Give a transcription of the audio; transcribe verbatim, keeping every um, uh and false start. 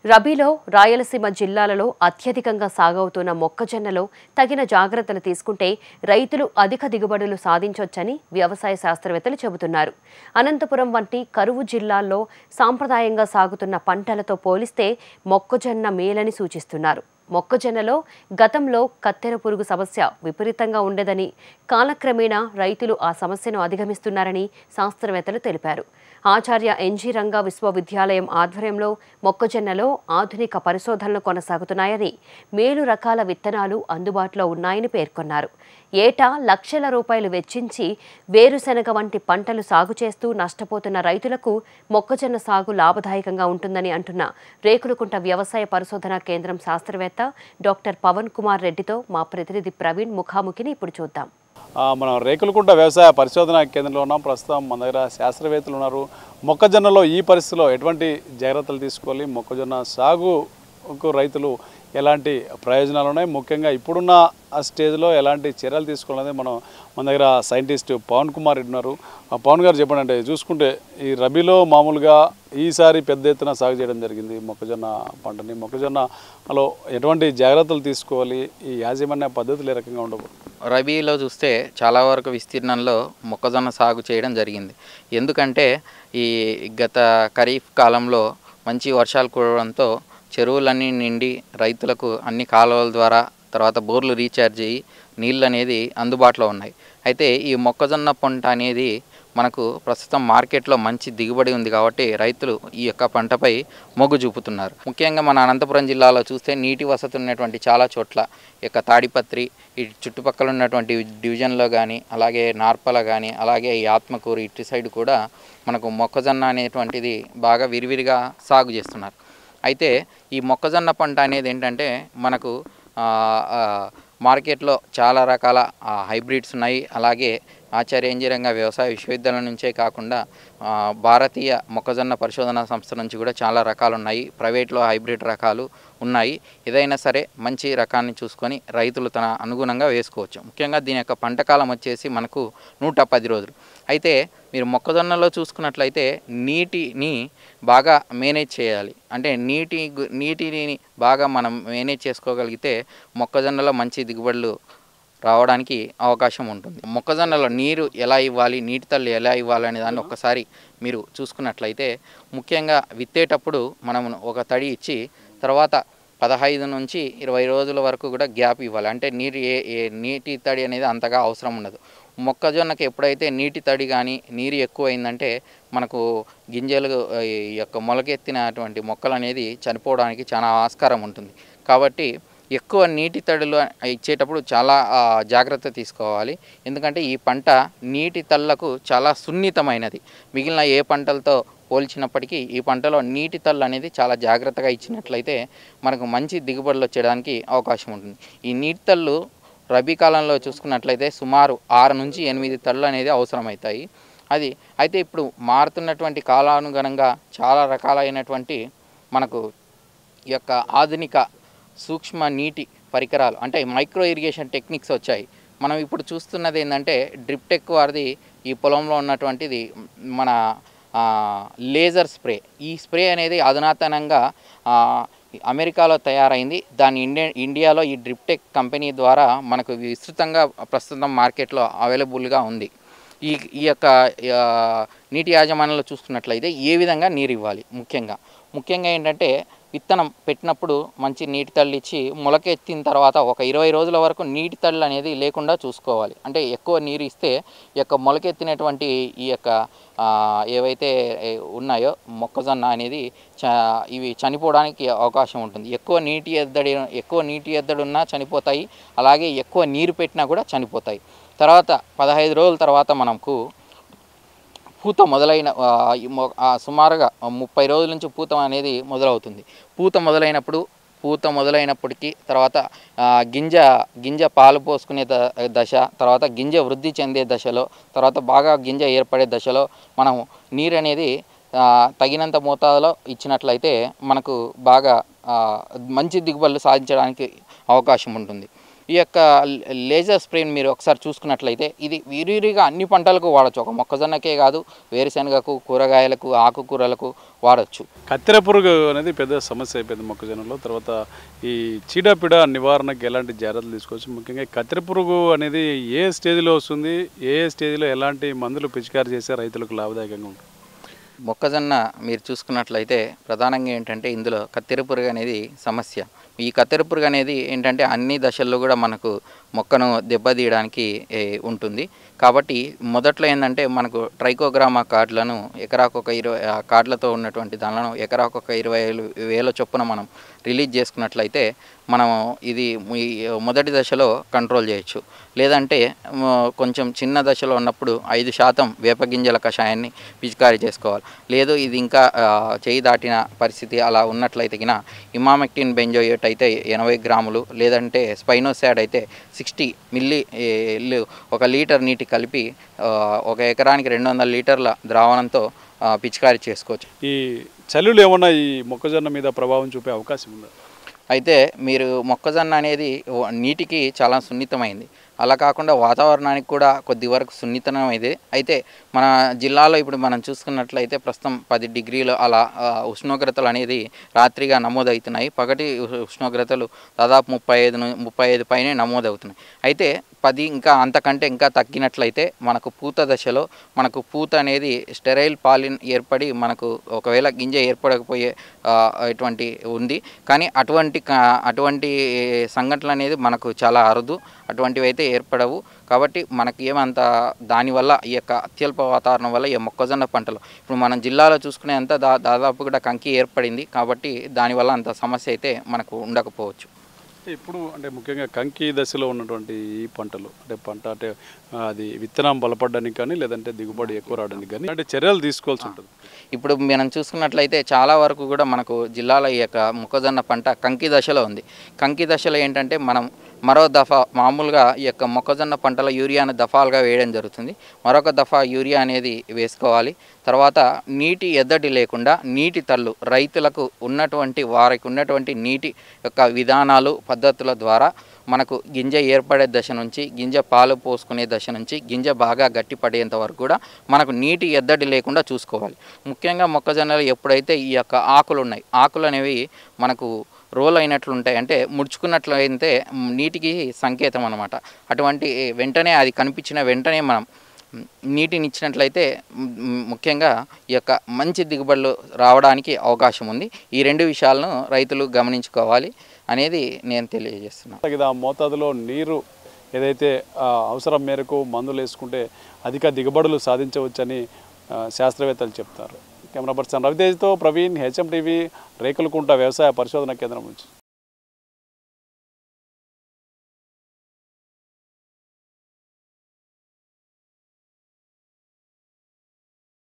రబీలో రాయలసీమ జిల్లాలలో అత్యధికంగా సాగవుతున్న మొక్కజొన్నలో తగిన జాగ్రత్తలు తీసుకుంటే రైతులు అధిక దిగుబడులు సాధించొచ్చని వ్యవసాయ శాస్త్రవేత్తలు చెబుతున్నారు. అనంతపురం వంటి కరువు జిల్లాల్లో సాంప్రదాయంగా సాగుతున్న పంటలతో పోలిస్తే మొక్కజొన్న మేలని సూచిస్తున్నారు. మొక్కజొన్నలో గతంలో కత్తెర పురుగు సమస్య విపరీతంగా ఉండేదని, కాలక్రమేణా రైతులు ఆ సమస్యను అధిగమిస్తున్నారని శాస్త్రవేత్తలు తెలిపారు. ఆచార్య ఎన్జీ రంగా విశ్వవిద్యాలయం ఆధ్వర్యంలో మొక్కజొన్నలో ఆధునిక పరిశోధనలు కొనసాగుతున్నాయని, మేలు రకాల విత్తనాలు అందుబాటులో ఉన్నాయని పేర్కొన్నారు. ఏటా లక్షల రూపాయలు వెచ్చించి వేరుశెనగ వంటి పంటలు సాగు చేస్తూ నష్టపోతున్న రైతులకు మొక్కజొన్న సాగు లాభదాయకంగా ఉంటుందని అంటున్న రేకులకుంట వ్యవసాయ పరిశోధనా కేంద్రం శాస్త్రవేత్త డాక్టర్ పవన్ కుమార్ రెడ్డితో మా ప్రతినిధి ప్రవీణ్ ముఖాముఖిని ఇప్పుడు చూద్దాం. మనం రేకులకుంట వ్యవసాయ పరిశోధనా కేంద్రంలో ఉన్నాం. ప్రస్తుతం మన దగ్గర శాస్త్రవేత్తలు ఉన్నారు. మొక్కజొన్నలో ఈ పరిస్థితిలో ఎటువంటి జాగ్రత్తలు తీసుకోవాలి, మొక్కజొన్న సాగుకు రైతులు ఎలాంటి ప్రయోజనాలు ఉన్నాయి, ముఖ్యంగా ఇప్పుడున్న స్టేజ్లో ఎలాంటి చర్యలు తీసుకోవాలనేది మనం మన దగ్గర సైంటిస్ట్ పవన్ కుమార్ రెడ్డి ఉన్నారు. పవన్ గారు చెప్పండి, అంటే చూసుకుంటే ఈ రబీలో మామూలుగా ఈసారి పెద్ద ఎత్తున సాగు చేయడం జరిగింది మొక్కజొన్న పంటని. మొక్కజొన్నలో ఎటువంటి జాగ్రత్తలు తీసుకోవాలి, ఈ యాజమాన్య పద్ధతులు ఏ రకంగా ఉండవు? రబీలో చూస్తే చాలా వరకు విస్తీర్ణంలో మొక్కజొన్న సాగు చేయడం జరిగింది. ఎందుకంటే ఈ గత ఖరీఫ్ కాలంలో మంచి వర్షాలు కురవడంతో చెరువులన్నీ నిండి రైతులకు అన్ని కాలువల ద్వారా తర్వాత బోర్లు రీఛార్జ్ అయ్యి నీళ్ళు అనేది అందుబాటులో ఉన్నాయి. అయితే ఈ మొక్కజొన్న పంట అనేది మనకు ప్రస్తుతం మార్కెట్లో మంచి దిగుబడి ఉంది కాబట్టి రైతులు ఈ యొక్క పంటపై మొగ్గు చూపుతున్నారు. ముఖ్యంగా మన అనంతపురం జిల్లాలో చూస్తే నీటి వసతి ఉన్నటువంటి చాలా చోట్ల ఈ యొక్క తాడిపత్రి ఈ చుట్టుపక్కల ఉన్నటువంటి డివిజన్లో కానీ, అలాగే నార్పల కానీ, అలాగే ఈ ఆత్మకూరు ఇటు సైడ్ కూడా మనకు మొక్కజొన్న అనేటువంటిది బాగా విరివిరిగా సాగు చేస్తున్నారు. అయితే ఈ మొక్కజొన్న పంట అనేది ఏంటంటే మనకు మార్కెట్లో చాలా రకాల హైబ్రిడ్స్ ఉన్నాయి. అలాగే ఆచార్య ఎన్జీ రంగా వ్యవసాయ విశ్వవిద్యాలయం నుంచే కాకుండా భారతీయ మొక్కజొన్న పరిశోధనా సంస్థ నుంచి కూడా చాలా రకాలు ఉన్నాయి. ప్రైవేట్లో హైబ్రిడ్ రకాలు ఉన్నాయి. ఏదైనా సరే మంచి రకాన్ని చూసుకొని రైతులు తన అనుగుణంగా వేసుకోవచ్చు. ముఖ్యంగా దీని యొక్క పంట కాలం వచ్చేసి మనకు నూట పది రోజులు. అయితే మీరు మొక్కజొన్నలో చూసుకున్నట్లయితే నీటిని బాగా మేనేజ్ చేయాలి. అంటే నీటి నీటిని బాగా మనం మేనేజ్ చేసుకోగలిగితే మొక్కజొన్నలో మంచి దిగుబడులు రావడానికి అవకాశం ఉంటుంది. మొక్కజొన్నలో నీరు ఎలా ఇవ్వాలి, నీటి తల్లి ఎలా ఇవ్వాలి అనే దాన్ని ఒక్కసారి మీరు చూసుకున్నట్లయితే ముఖ్యంగా విత్తేటప్పుడు మనం ఒక తడి ఇచ్చి తర్వాత పదహైదు నుంచి ఇరవై రోజుల వరకు కూడా గ్యాప్ ఇవ్వాలి. అంటే నీరు ఏ ఏ నీటి తడి అనేది అంతగా అవసరం ఉండదు. మొక్కజొన్నకి ఎప్పుడైతే నీటి తడి కానీ నీరు ఎక్కువైందంటే మనకు గింజలు ఈ యొక్క మొలకెత్తినటువంటి మొక్కలు అనేది చనిపోవడానికి చాలా ఆస్కారం ఉంటుంది. కాబట్టి ఎక్కువ నీటి తడులు ఇచ్చేటప్పుడు చాలా జాగ్రత్త తీసుకోవాలి. ఎందుకంటే ఈ పంట నీటి తళ్ళకు చాలా సున్నితమైనది. మిగిలిన ఏ పంటలతో పోల్చినప్పటికీ ఈ పంటలో నీటి తళ్ళు అనేది చాలా జాగ్రత్తగా ఇచ్చినట్లయితే మనకు మంచి దిగుబడులు వచ్చేయడానికి అవకాశం ఉంటుంది. ఈ నీటి తళ్ళు రబీ కాలంలో చూసుకున్నట్లయితే సుమారు ఆరు నుంచి ఎనిమిది తళ్ళు అనేది అవసరమవుతాయి. అది అయితే ఇప్పుడు మారుతున్నటువంటి కాలానుగుణంగా చాలా రకాలైనటువంటి మనకు ఈ యొక్క ఆధునిక సూక్ష్మ నీటి పరికరాలు అంటే మైక్రో ఇరిగేషన్ టెక్నిక్స్ వచ్చాయి. మనం ఇప్పుడు చూస్తున్నది ఏంటంటే డ్రిప్ టెక్ వారిది ఈ పొలంలో ఉన్నటువంటిది మన లేజర్ స్ప్రే. ఈ స్ప్రే అనేది అధునాతనంగా అమెరికాలో తయారైంది. దాని ఇండియా ఇండియాలో ఈ డ్రిప్ టెక్ కంపెనీ ద్వారా మనకు విస్తృతంగా ప్రస్తుతం మార్కెట్లో అవైలబుల్గా ఉంది. ఈ ఈ యొక్క నీటి యాజమాన్యంలో చూసుకున్నట్లయితే ఏ విధంగా నీరు ఇవ్వాలి, ముఖ్యంగా ముఖ్యంగా ఏంటంటే విత్తనం పెట్టినప్పుడు మంచి నీటి తళ్ళు ఇచ్చి మొలకెత్తిన తర్వాత ఒక ఇరవై రోజుల వరకు నీటి తళ్ళు అనేది లేకుండా చూసుకోవాలి. అంటే ఎక్కువ నీరు ఇస్తే ఈ యొక్క మొలకెత్తినటువంటి ఈ యొక్క ఏవైతే ఉన్నాయో మొక్కజొన్న అనేది చ ఇవి చనిపోవడానికి అవకాశం ఉంటుంది. ఎక్కువ నీటి ఎద్దడి ఎక్కువ నీటి ఎద్దడి ఉన్నా చనిపోతాయి. అలాగే ఎక్కువ నీరు పెట్టినా కూడా చనిపోతాయి. తర్వాత పదహైదు రోజుల తర్వాత మనకు పూత మొదలైన సుమారుగా ముప్పై రోజుల నుంచి పూత అనేది మొదలవుతుంది. పూత మొదలైనప్పుడు పూత మొదలైనప్పటికీ తర్వాత గింజ గింజ పాలు పోసుకునే దశ, తర్వాత గింజ వృద్ధి చెందే దశలో, తర్వాత బాగా గింజ ఏర్పడే దశలో మనం నీరు అనేది తగినంత మోతాదులో ఇచ్చినట్లయితే మనకు బాగా మంచి దిగుబడులు సాధించడానికి అవకాశం ఉంటుంది. ఈ యొక్క లేజర్ స్ప్రేని మీరు ఒకసారి చూసుకున్నట్లయితే ఇది విరివిరిగా అన్ని పంటలకు వాడచ్చు. ఒక మొక్కజొన్నకే కాదు, వేరుశనగకు, కూరగాయలకు, ఆకుకూరలకు వాడచ్చు. కత్తెర పురుగు అనేది పెద్ద సమస్య అయిపోయింది మొక్కజొన్నలో. తర్వాత ఈ చీడపీడ నివారణకు ఎలాంటి జాగ్రత్తలు తీసుకోవచ్చు? ముఖ్యంగా కత్తెర పురుగు అనేది ఏ స్టేజ్లో వస్తుంది, ఏ స్టేజ్లో ఎలాంటి మందులు పిచికారి చేస్తే రైతులకు లాభదాయకంగా ఉంటుంది? మొక్కజొన్న మీరు చూసుకున్నట్లయితే ప్రధానంగా ఏంటంటే ఇందులో కత్తెర పురుగు అనేది సమస్య. ఈ కత్తెర పురుగు అనేది ఏంటంటే అన్ని దశల్లో కూడా మనకు మొక్కను దెబ్బతీయడానికి ఉంటుంది. కాబట్టి మొదట్లో ఏంటంటే మనకు ట్రైకోగ్రామా కార్డులను ఎకరాకు ఒక ఇరవై కార్డులతో ఉన్నటువంటి దానిలను ఎకరాకు ఒక ఇరవై వేల చొప్పున మనం రిలీజ్ చేసుకున్నట్లయితే మనం ఇది మొదటి దశలో కంట్రోల్ చేయొచ్చు. లేదంటే కొంచెం చిన్న దశలో ఉన్నప్పుడు ఐదు శాతం వేపగింజల కషాయాన్ని పిచికారీ చేసుకోవాలి. లేదు ఇది ఇంకా చేయి దాటిన పరిస్థితి అలా ఉన్నట్లయితే గిన ఇమామెక్టిన్ బెంజోయేట్ అయితే ఎనభై గ్రాములు, లేదంటే స్పైనోసాడ్ అయితే సిక్స్టీ మిల్లీ ఒక లీటర్ నీటి కలిపి ఒక ఎకరానికి రెండు వందల లీటర్ల ద్రావణంతో పిచికారీ చేసుకోవచ్చు. ఈ చలులు ఏమన్నా ఈ మొక్కజొన్న మీద ప్రభావం చూపే అవకాశం ఉందా? అయితే మీరు మొక్కజొన్న అనేది నీటికి చాలా సున్నితమైంది. అలా కాకుండా వాతావరణానికి కూడా కొద్ది వరకు సున్నితమైంది. అయితే మన జిల్లాలో ఇప్పుడు మనం చూసుకున్నట్లయితే ప్రస్తుతం పది డిగ్రీలు అలా ఉష్ణోగ్రతలు అనేది రాత్రిగా నమోదవుతున్నాయి. పగటి ఉష్ణోగ్రతలు దాదాపు ముప్పై ఐదు ముప్పై ఐదు పైనే నమోదవుతున్నాయి. అయితే పది ఇంకా అంతకంటే ఇంకా తగ్గినట్లయితే మనకు పూత దశలో మనకు పూత అనేది స్టెరైల్ పాలిన్ ఏర్పడి మనకు ఒకవేళ గింజ ఏర్పడకపోయే ఇటువంటి ఉంది. కానీ అటువంటి అటువంటి సంఘటనలు అనేది మనకు చాలా అరుదు. అటువంటివి అయితే ఏర్పడవు. కాబట్టి మనకి ఏమంత దానివల్ల ఈ యొక్క అత్యల్ప వాతావరణం వల్ల ఈ మొక్కజొన్న పంటలు ఇప్పుడు మన జిల్లాలో చూసుకునే అంత దా దాదాపు కూడా కంకి ఏర్పడింది. కాబట్టి దానివల్ల అంత సమస్య అయితే మనకు ఉండకపోవచ్చు. ఇప్పుడు అంటే ముఖ్యంగా కంకి దశలో ఉన్నటువంటి ఈ పంటలు అంటే పంట అంటే అది విత్తనం బలపడడానికి కానీ లేదంటే దిగుబడి ఎక్కువ రావడానికి కానీ అంటే చర్యలు తీసుకోవాల్సి ఉంటుంది. ఇప్పుడు మనం చూసుకున్నట్లయితే చాలా వరకు కూడా మనకు జిల్లాలో ఈ యొక్క మొక్కజొన్న పంట కంకి దశలో ఉంది. కంకి దశలో ఏంటంటే మనం మరో దఫా మామూలుగా ఈ యొక్క మొక్కజొన్న పంటల యూరియాను దఫాలుగా వేయడం జరుగుతుంది. మరొక దఫా యూరియా అనేది వేసుకోవాలి. తర్వాత నీటి ఎద్దడి లేకుండా నీటి తల్లు రైతులకు ఉన్నటువంటి వారికి ఉన్నటువంటి నీటి యొక్క విధానాలు పద్ధతుల ద్వారా మనకు గింజ ఏర్పడే దశ నుంచి గింజ పాలు పోసుకునే దశ నుంచి గింజ బాగా గట్టిపడేంత వరకు కూడా మనకు నీటి ఎద్దడి లేకుండా చూసుకోవాలి. ముఖ్యంగా మొక్కజొన్నలు ఎప్పుడైతే ఈ యొక్క ఆకులు ఉన్నాయి, ఆకులు అనేవి మనకు రోల్ అయినట్లు ఉంటాయి, అంటే ముడుచుకున్నట్లు అయితే నీటికి సంకేతం అన్నమాట. అటువంటి వెంటనే అది కనిపించిన వెంటనే మనం నీటిని ఇచ్చినట్లయితే ముఖ్యంగా ఈ యొక్క మంచి దిగుబడులు రావడానికి అవకాశం ఉంది. ఈ రెండు విషయాలను రైతులు గమనించుకోవాలి అనేది నేను తెలియజేస్తున్నాను. ఆ మోతాదులో నీరు ఏదైతే అవసరం మేరకు మందులు వేసుకుంటే అధిక దిగుబడులు సాధించవచ్చని శాస్త్రవేత్తలు చెప్తారు. కెమెరా పర్సన్ రవితేజ్తో ప్రవీణ్, హెచ్ఎంటీవీ, రేకులకుంట వ్యవసాయ పరిశోధన కేంద్రం నుంచి.